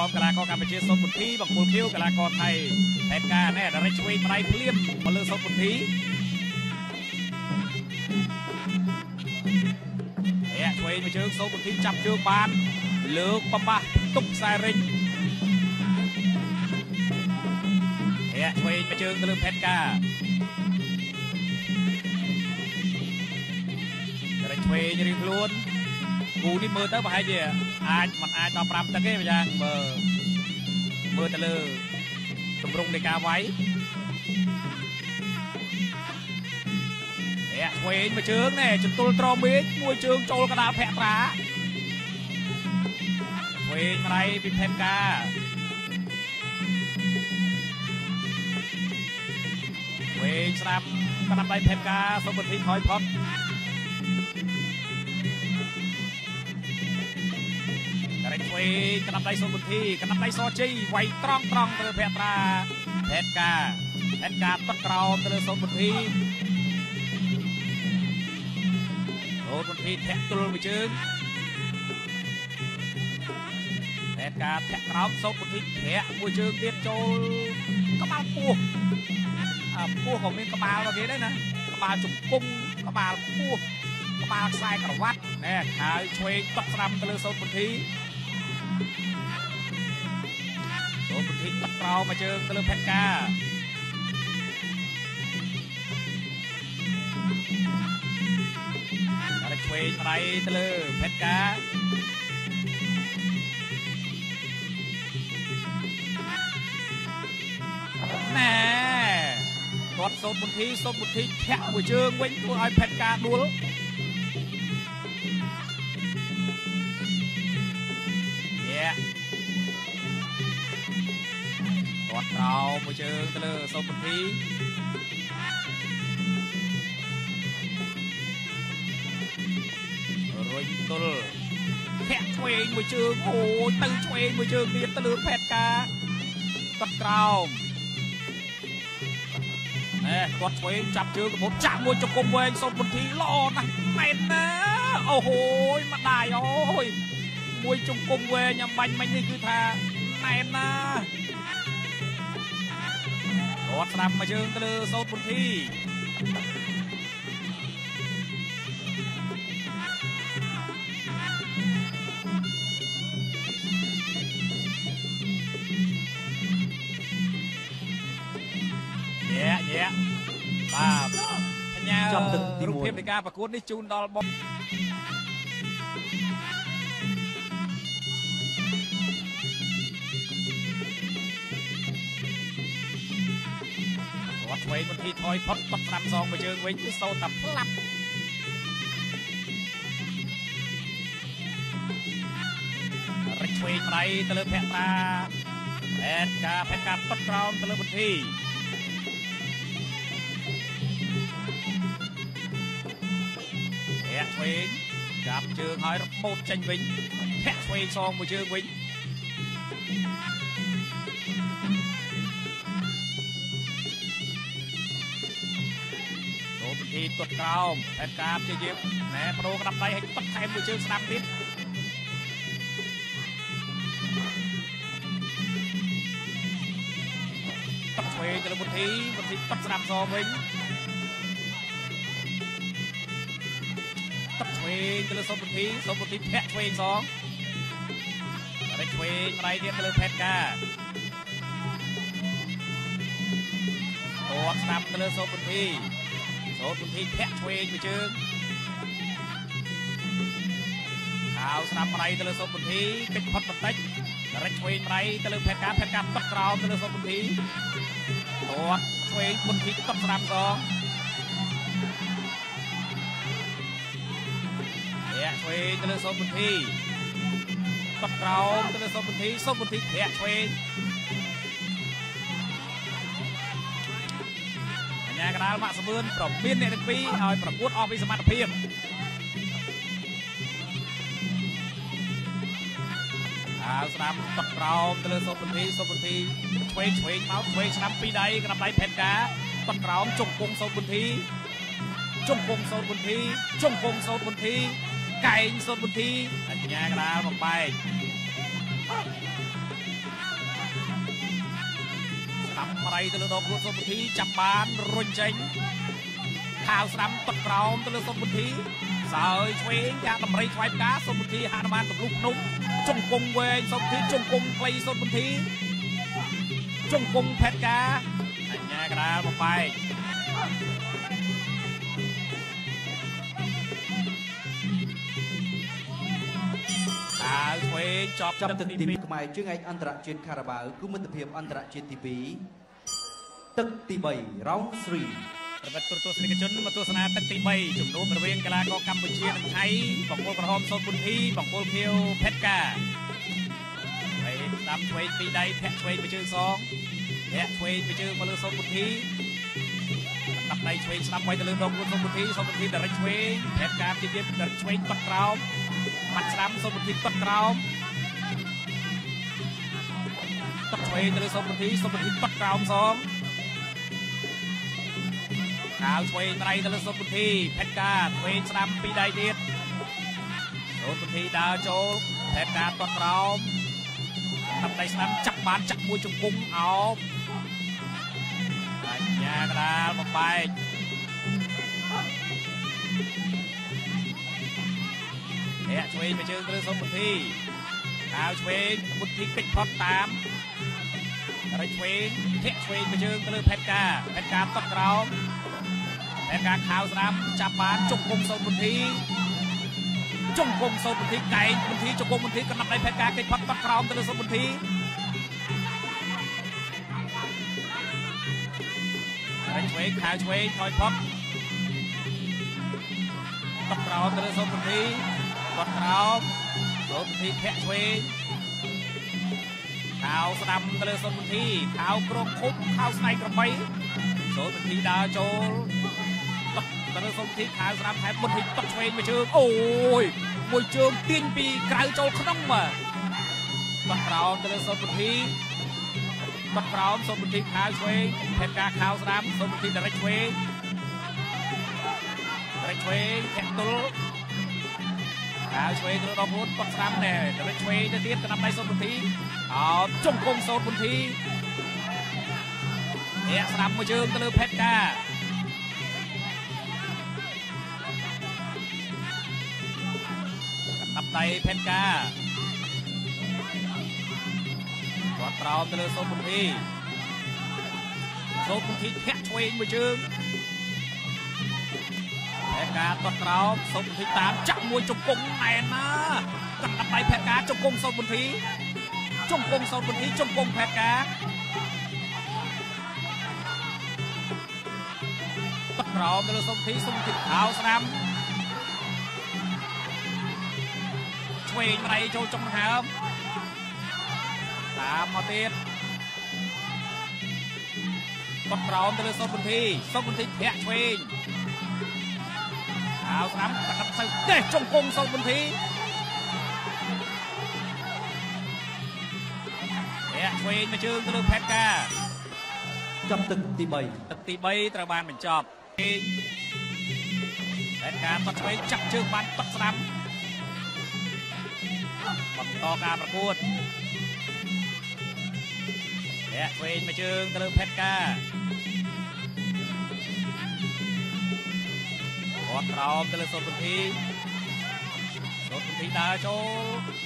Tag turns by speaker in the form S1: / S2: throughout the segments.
S1: កីឡាករកម្ពុជាសូមពុទ្ធីបង្គោលខៀវកីឡាករថៃផែនការណែដល់ឆ្វេងម្ដាយភ្លាមមកលើសូមពុទ្ធីឆ្វេងមួយជើងសូមពុទ្ធីចាប់ជើងបានលើកបំបាស់ទុកខ្សែរិញឆ្វេងមួយជើងទៅលើផែនការឆ្វេងរៀងខ្លួនគូនេះមើលទៅប្រហែលជាមិនអាចដល់5ទឹកទេម្យ៉ាងមើលទៅលើទម្រង់នៃការវាយឆ្វេងមួយជើងនេះចន្ទុលត្រមេឃមួយជើងចូលកណ្ដាលភក្ត្រាឆ្វេងម្ដាយពីផែនការឆ្វេងស្ដាប់កណ្ដាលដៃផែនការសូមពុទ្ធីថយផុតឆ្វេងកណ្ដាប់ដៃសូមពុទ្ធីកណ្ដាប់ដៃសជីវាយត្រង់ទៅលើភក្ត្រាផែនការទឹកក្រោមទៅលើសូមពុទ្ធីសូមពុទ្ធីធាក់ទល់មួយជើងផែនការធាក់ក្រោមសូមពុទ្ធីធាក់មួយជើងទៀតចូលក្បាលពោះពោះក៏មានក្បាលរបស់គេដែរណាក្បាលជង្គង់ក្បាលពោះក្បាលខ្សែក្រវ៉ាត់ណែហើយឆ្វេងតក់ស្ដាំទៅលើសូមពុទ្ធីសូមពុទ្ធីទឹកក្រោមមួយជើងទៅលើផែនការហើយឆ្វេងដៃទៅលើផែនការណែគាត់សូមពុទ្ធីធាក់មួយជើងវិញធ្វើឲ្យផែនការដួលគាត់ក្រោមមួយជើងទៅលើសូមពុទ្ធីរុញទល់ធាក់ឆ្វេងមួយជើងអូទៅឆ្វេងមួយជើងទៀតទៅលើផែនការគាត់ក្រោមគាត់ឆ្វេងចាប់ជើងកំពុងចាក់មួយចង្គង់វែងសូមពុទ្ធីល្អណាស់មែនណាអូហូយម្ដាយអូយមួយចង្គង់វែងញ៉ាំបាញ់មិញនេះគឺថាមែនណាគាត់ស្ដាប់មួយជើងទៅលើសូមពុទ្ធីបាទបញ្ញារូបភាពនៃការប្រកួតនេះជូនដល់បងគាត់ឆ្វេងពុទ្ធីថយផុតតក់ស្ដាំសងមួយជើងវិញគឺសូនតែផ្លាប់រិចឆ្វេងម្ដាយទៅលើភក្ត្រាផែនការពុតក្រោមទៅលើពុទ្ធីឆ្វេងចាប់ជើងហើយរបូតចេញវិញធាក់ឆ្វេងសងមួយជើងវិញសូមពុទ្ធីទាត់ក្រោមផែនការព្យាយាមណែប្រូក្តាប់ដៃឲ្យទាត់ថែមមួយជើងស្ដាប់ទៀតទាត់ឆ្វេងទៅលើពុទ្ធីទាត់ស្ដាប់សងវិញឆ្វេងទៅលើសូមពុទ្ធីធាក់ឆ្វេងសងហើយឆ្វេងម្ដាយទៀតទៅលើផែនការគាត់ស្ដាប់ទៅលើសូមពុទ្ធីធាក់ឆ្វេងមួយជើងហើយស្ដាប់ម្ដាយទៅលើសូមពុទ្ធីកិច្ចផុតបន្តិចរិចឆ្វេងម្ដាយទៅលើផែនការទឹកក្រោមទៅលើសូមពុទ្ធីគាត់ឆ្វេងពុទ្ធីទឹកស្ដាប់សងឆ្វេងទៅលើសូមពុទ្ធីទឹកក្រោមទៅលើសូមពុទ្ធីធាក់ឆ្វេងបញ្ញាកណ្ដាលម៉ាក់សវឿនប្រមានអ្នកទាំងពីរឲ្យប្រកួតអស់ពីសមត្ថភាពហើយស្ដាប់ទឹកក្រោមទៅលើសូមពុទ្ធីឆ្វេងមកឆ្វេងស្ដាប់ពីដៃកណ្ដាប់ដៃផែនការទឹកក្រោមជង្គង់សូមពុទ្ធីជង្គង់សូមពុទ្ធីកែងសូនពុទ្ធីបញ្ញាកណ្ដាលបំបែក Nằm mày từ đầu luôn một tí chập bàn run chênh Khao sắm tật tròn từ đầu một tí Sợi chuối ra nằm mày khoai cá xong một tí hạ nằm ăn tập lúc núng Trung cung quê xong tí trung cung play xong một tí Trung cung phép cá Anh nha cái đá một bài
S2: Chopទឹកទី2ខ្មែរជើងឯកអន្តរជាតិខារ៉ាបាវគឺមិត្តភាពអន្តរជាតិទី2ទឹកទី3 round 3
S1: ប្រវត្តិទូទស្សនិកជនមកទស្សនាទឹកទី3ជំនួបរវាងកីឡាករកម្ពុជានិងថៃបង្គោលក្រហមសូនពុនធីបង្គោលខៀវផេតកាហើយស្ដាំឆ្វេងពីដៃធាក់ឆ្វេងពីជើងសងធាក់ឆ្វេងពីជើងមកលើសូនពុនធីដាក់ដៃឆ្វេងស្ដាំໄວទៅលើដងខ្លួនសូនពុនធីដរិចឆ្វេងផេតកាជាទៀតដរិចឆ្វេងបាត់ក្រោមបាត់ស្ដាំសូនពុនធីបាត់ក្រោមទឹកឆ្វេងទៅលើសូនពុនធីបាត់ក្រោមសងខោឆ្វេងដៃទៅលើសូនពុនធីផេតកាឆ្វេងស្ដាំពីដៃទៀតសូនពុនធីដើរចូលផេតកាបាត់ក្រោមដាក់ដៃស្ដាំចាប់បានចាក់មួយជង្គង់អោបបញ្ញាក្រាលបំបែកធាក់ឆ្វេងមកជើងទៅលើសូនពុនធីខោឆ្វេងពុនធីកិច្ចផុតតាមរិចឆ្វេងធាក់ឆ្វេងមកជើងទៅលើផេតកាបាត់ក្រោមផេតកាខោស្ដាំចាប់បានជង្គង់សូនពុនធីជង្គង់សូនពុនធីកែងពុនធីជង្គង់ពុនធីកណ្ដាប់ដៃផេតកាកិច្ចផុតបាត់ក្រោមទៅលើសូនពុនធីរិចឆ្វេងខោឆ្វេងថយផុតបាត់ក្រោមទៅលើសូនពុនធីបាត់ក្រោមសូនពុនធីធាក់ឆ្វេងខោស្ដាំទៅលើសូនពុនធីខោក្រងខុបខោស្នៃក្របីសូនពុនធីដើរចូលទៅលើសូនពុនធីខោស្ដាំថែមពុនធីតឆ្វេងមួយជើងអូយមួយជើងទាញពីក្រៅចូលក្នុងបាទបាត់ក្រោមទៅលើសូនពុនធីបាត់ក្រោមសូនពុនធីខោឆ្វេងផេតកាខោស្ដាំសូនពុនធីដរិចឆ្វេងធាក់ទល់ខោឆ្វេងទៅដល់ខ្លួនបាត់ស្ដាំដែរដរិចឆ្វេងទៅទៀតកណ្ដាប់ដៃសូនពុនធីអោបជង្គង់សូនពុនធីធាក់ស្ដាំមួយជើងទៅលើផេតកាកណ្ដាប់ដៃផេតកាគាត់ក្រោមទៅលើសូនពុនធីធាក់ឆ្វេងមួយជើងផេតកាគាត់ក្រោមសូនពុនធីតាមចាក់មួយជង្គង់ណែនណាកណ្ដាប់ដៃផេតកាជង្គង់សូនពុនធីជង្គង់សូនពុនធីជង្គង់ផេតកាគាត់ក្រោមទៅលើសូនពុនធីខោស្ដាំឆ្វេងដៃចូលចំហើមតាមមកទៀតគាត់ក្រោមទៅលើសូនពុនធីធាក់ឆ្វេងខោស្ដាំប្រកាសទៅទេជង្គង់សូនពុនធីធាក់ឆ្វេងមកជើងទៅលើផេតកា
S2: ចាប់ទឹកទី3
S1: ត្រូវបានបញ្ចប់ផេតកាបាត់ឆ្វេងចាក់ជើងបានបាត់ស្ដាំបន្តការប្រកួតធាក់ឆ្វេងមកជើងទៅលើផេតកាគាត់ក្រោមទៅលើសូនពុនធីដើរចូល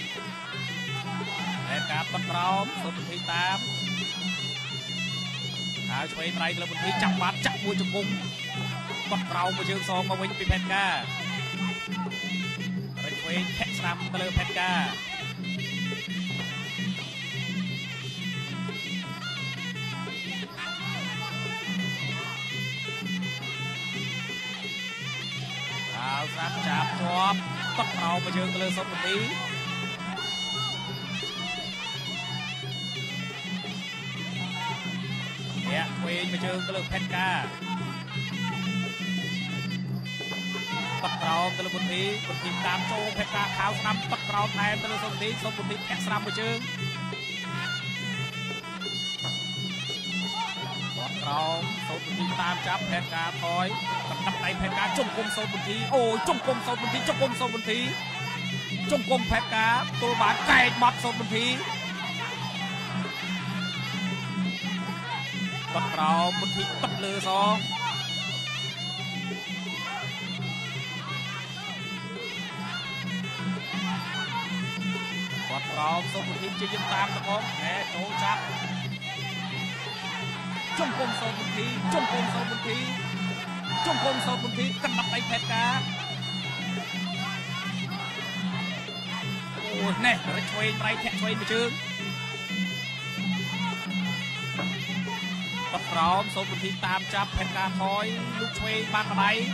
S1: ផេតកាបាត់ក្រោមសូនពុនធីតាមហើយឆ្វេងដៃទៅលើពុនធីចាប់បានចាក់មួយជង្គង់គាត់ក្រោមមកជើងសងមកវិញពីផេតការិចឆ្វេងធាក់ស្ដាំទៅលើផេតកាស្ដាប់ចាប់ជាប់តក់ក្រោមមកជើងទៅលើសូនពុនធីធាក់ឆ្វេងមកជើងទៅលើផេតកាតក់ក្រោមទៅលើពុនធីតាមចូលផេតកាខោស្ដាំតក់ក្រោមថែមទៅលើសូនពុនធីធាក់ស្ដាំមកជើងក្រោមសូនពុនធីតាមចាប់ផេតកាថយកណ្ដាប់ដៃផេតកាជង្គង់សូនពុនធីអូយជង្គង់សូនពុនធីជង្គង់ផេតកាទល់បានកែកបាត់សូនពុនធី Bật rào một thị bật lừa gió Bật rào số một thị chơi dân tam được không nè chỗ chắc Trung công số một thị Trung công số một thị Trung công số một thị cân đập đánh phép cá Ôi nè rồi chơi tay thẹn chơi mà chứ Bật rào số một thị tam chấp phép cá thôi lúc chơi ban vào đây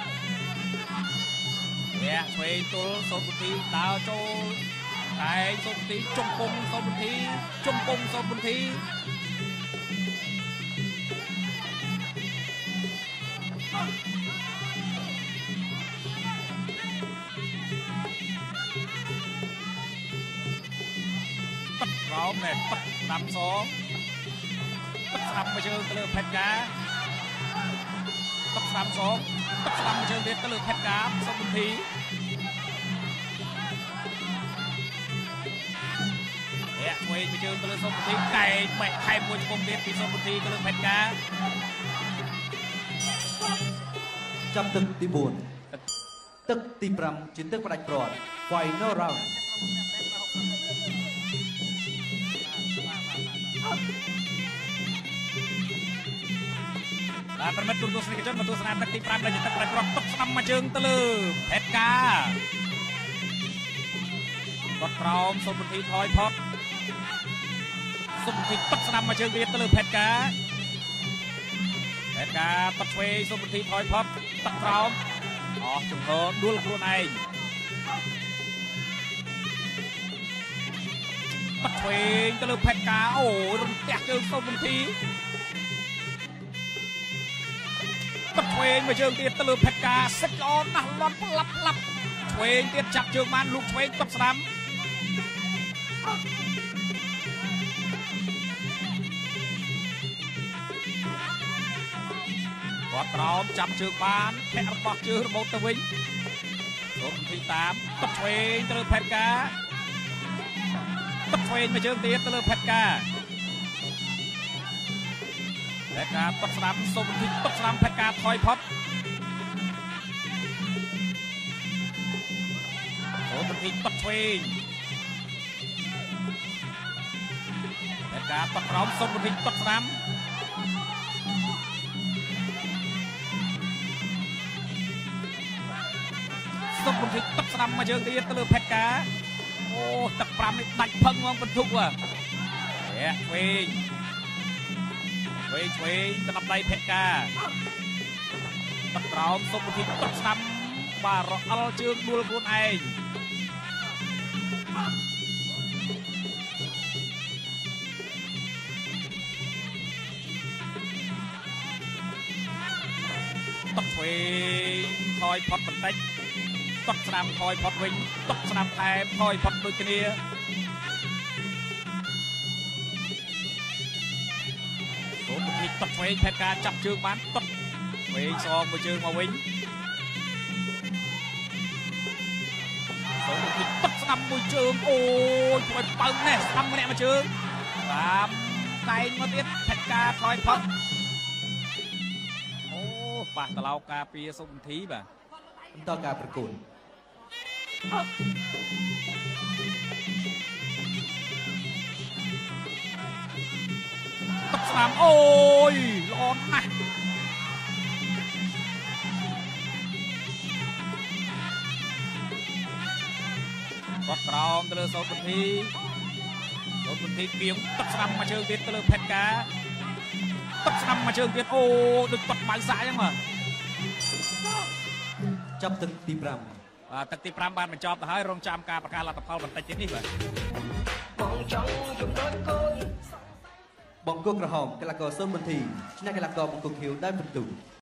S1: Nè chơi tôi số một thị tao cho Cái số một thị trung công số một thị Trung công số một thị Bật rào này bật nằm số Bật nằm mà chơi cái lửa phép cá Bật nằm số Bật nằm mà chơi cái lửa phép cá số một thị Quayไปเจอตะลึงส้มบุตรีไก่แบกไข่มวยชมเบียดปีส้มบุตรีตะลึงแผ่นกา
S2: Chấp tức tí 4 Tức tí 5 chiến tức và đạch brọt Final round
S1: បាទប្រិមិត្តទូទស្សនិកជនមកទស្សនាទឹកទី5ដែលជាទឹកប្រក្រតទឹកស្ដាំមកជើងទៅលើផេតកាគាត់ក្រោមសុំពិធីថយផុតសុំពិធីទឹកស្ដាំមកជើងទៀតទៅលើផេតកាទឹកឆ្វេងសុំពិធីថយផុតទឹកក្រោមអស់ចំហដួលខ្លួនឯងទឹកឆ្វេងទៅលើផេតកាអូរំទះជើងសុំពិធីទឹកឆ្វេងមកជើងទៀតទៅលើផេតកាសិចល្អណាស់លាន់ផ្លាប់ឆ្វេងទៀតចាប់ជើងបានលូកឆ្វេងទឹកស្ដាំគាត់ក្រោមចាប់ជើងបានធាក់របស់ជើងរបូតទៅវិញសូមទីតាមទឹកឆ្វេងទៅលើផេតកាទឹកឆ្វេងមកជើងទៀតទៅលើផេតកាទឹកស្ដាំសូមទីទឹកស្ដាំផេតកាថយផុតសូមទីទឹកឆ្វេងផេតកាទឹកក្រោមសូមទីទឹកស្ដាំសុំពិធីទឹកស្ដាំមកជើងទៀតទៅលើផេតកាអូទឹក5នេះដាច់ផឹងមកបន្ទុកឆ្វេងទៅដល់ដៃផេតកាទឹកក្រោមសុំពិធីទឹកស្ដាំបាទរអិលជើងដួលខ្លួនឯងទឹកឆ្វេងថយផុតបន្តិចទឹកស្ដាំថយផុតវិញទឹកស្ដាំថែមថយផុតដូចគ្នាសូមពិធីទឹកឆ្វេងផេតកាចាប់ជើងបានទឹកឆ្វេងសងមួយជើងមកវិញសូមពិធីទឹកស្ដាំមួយជើងអូយធ្វើឲ្យបើណែស្ដាំម្នាក់មួយជើងតាមតែងមកទៀតផេតកាថយផុតអូប៉ះតឡោការពារសុំពិធីបាទ
S2: បន្តការប្រកួត
S1: ទឹកស្ដាំអូយល្អណាស់គាត់ក្រោមទៅលើសូមពិធីគៀងទឹកស្ដាំមកជើងទៀតទៅលើផេតកាទឹកស្ដាំមកជើងទៀតអូដូចគាត់បៅសាក់អញ្ចឹងបាទ
S2: ចាប់ទឹកទី5
S1: ទឹកទី5បានបញ្ចប់ទៅហើយរងចាំការប្រកាសលទ្ធផលបន្តិចទៀតនេះបាទ
S2: បងចង់ជំរុញកូនបង្គោលក្រហមកីឡាករសុំបន្ទីឆ្នះកីឡាករបង្គោលខៀវដោយពិន្ទុ